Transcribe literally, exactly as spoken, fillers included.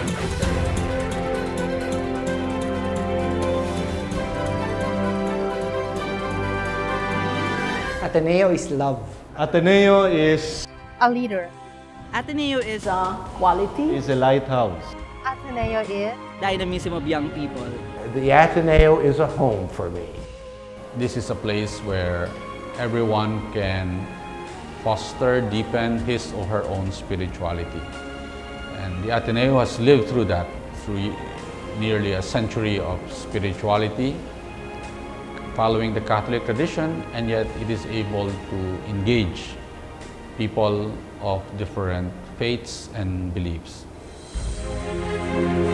Ateneo is love. Ateneo is, A leader. Ateneo is a quality, is a lighthouse. Ateneo is dynamism of young people. The Ateneo is a home for me. This is a place where everyone can foster, deepen his or her own spirituality. And the Ateneo has lived through that, through nearly a century of spirituality, following the Catholic tradition, and yet it is able to engage people of different faiths and beliefs.